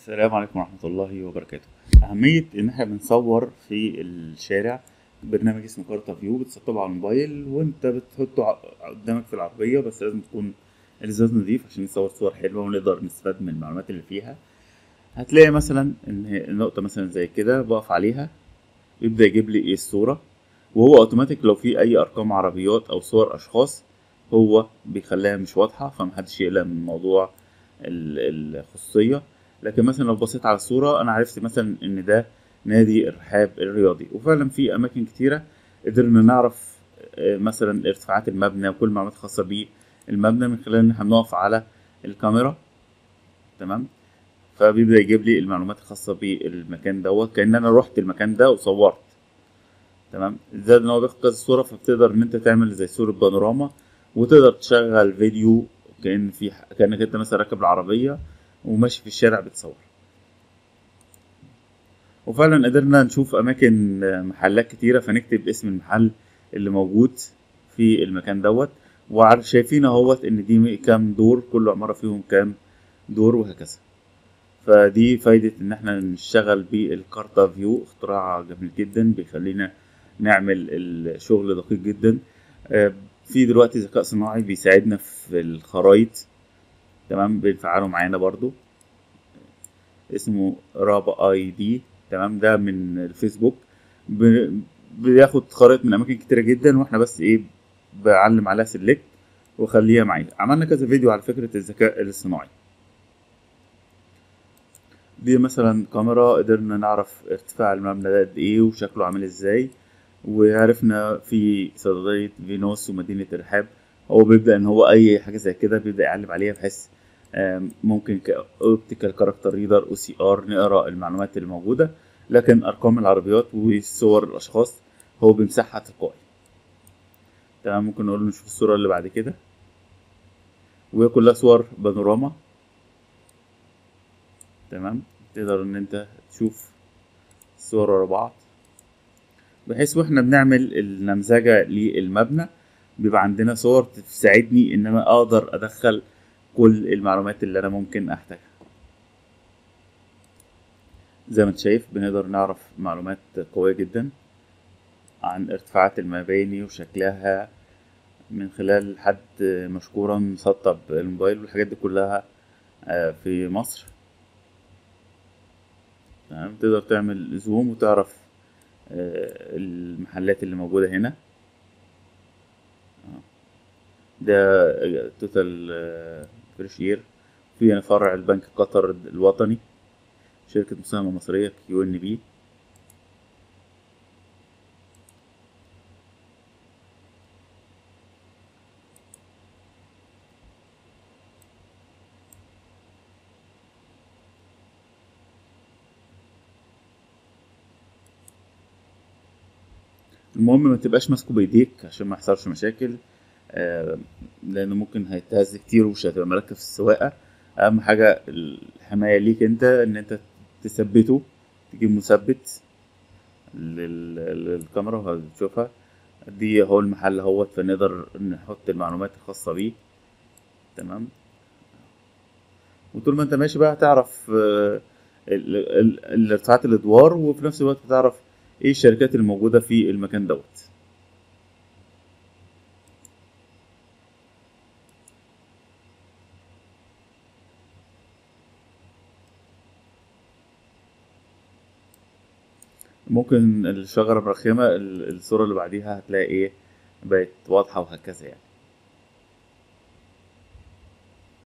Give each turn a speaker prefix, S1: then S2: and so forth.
S1: السلام عليكم ورحمة الله وبركاته. أهمية إن إحنا بنصور في الشارع، برنامج اسمه كارتا فيو بتسطبه على الموبايل وأنت بتحطه قدامك في العربية، بس لازم تكون الإزاز نضيف عشان يصور صور حلوة ونقدر نستفاد من المعلومات اللي فيها. هتلاقي مثلا إن نقطة مثلا زي كده بقف عليها يبدأ يجيب لي إيه الصورة، وهو أوتوماتيك لو في أي أرقام عربيات أو صور أشخاص هو بيخليها مش واضحة، فمحدش يقلق من موضوع الخصوصية. لكن مثلا لو بصيت على الصورة أنا عرفت مثلا إن ده نادي الرحاب الرياضي، وفعلا في أماكن كتيرة قدرنا نعرف مثلا ارتفاعات المبنى وكل المعلومات الخاصة بالمبنى من خلال إن احنا بنقف على الكاميرا. تمام. فبيبدأ يجيب لي المعلومات الخاصة بالمكان دوت كأن أنا روحت المكان ده وصورت. تمام. زائد إن هو بياخد كذا صورة، فبتقدر إن أنت تعمل زي صورة بانوراما وتقدر تشغل فيديو كأنك أنت مثلا راكب العربية وماشي في الشارع بتصور. وفعلا قدرنا نشوف أماكن محلات كتيرة، فنكتب اسم المحل اللي موجود في المكان دوت، وعارف شايفين اهوت إن دي كام دور، كل عمارة فيهم كام دور وهكذا. فدي فايدة إن احنا نشتغل بالكارتا فيو، اختراع جميل جدا بيخلينا نعمل الشغل دقيق جدا. في دلوقتي ذكاء صناعي بيساعدنا في الخرايط. تمام. بنفعله معانا برضو، اسمه رابا اي دي. تمام. ده من الفيسبوك. ب- بياخد خرائط من اماكن كتيره جدا، واحنا بس ايه بعلم عليها سيلكت وخليها معايا. عملنا كذا فيديو على فكره الذكاء الاصطناعي. دي مثلا كاميرا قدرنا نعرف ارتفاع المبنى ده قد ايه وشكله عامل ازاي، وعرفنا في صيدلية فينوس ومدينة الرحاب. هو بيبدأ ان هو اي حاجة زي كده بيبدأ يعلم عليها، بحيث ممكن كاوبتيكال كاركتر ريدر او سي ار نقرا المعلومات اللي موجودة. لكن ارقام العربيات وصور الاشخاص هو بيمسحها تلقائي. تمام. ممكن نقول له نشوف الصورة اللي بعد كده، وهي كلها صور بانوراما. تمام. تقدر ان انت تشوف الصور ورا بعض، بحيث واحنا بنعمل النمذجة للمبنى بيبقى عندنا صور تساعدني ان انا اقدر ادخل كل المعلومات اللي انا ممكن احتاجها. زي ما انت شايف بنقدر نعرف معلومات قوية جدا عن ارتفاعات المباني وشكلها من خلال حد مشكورا مسطب الموبايل، والحاجات دي كلها في مصر. تمام. تقدر تعمل زوم وتعرف المحلات اللي موجودة هنا. ده توتال فريش اير. في هنا فرع البنك قطر الوطني، شركة مساهمة مصرية كيو ان بي. المهم ما تبقاش ماسكه بايديك عشان ما يحصلش مشاكل، آه، لانه ممكن هيتهز كتير ومش هتبقى مركز في السواقة. اهم حاجة الحماية ليك انت ان انت تثبته، تجيب مثبت للكاميرا وهتشوفها. دي هو المحل اهوت، فنقدر نحط المعلومات الخاصة بيه. تمام. وطول ما انت ماشي بقى هتعرف الارتفاعات الادوار، وفي نفس الوقت هتعرف ايه الشركات الموجودة في المكان دوت. ممكن الشجرة مرخمة، الصورة اللي بعديها هتلاقي ايه بقت واضحة وهكذا يعني.